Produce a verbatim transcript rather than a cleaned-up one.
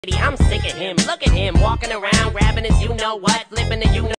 I'm sick of him. Look at him walking around, grabbing his you know what, flipping the you know.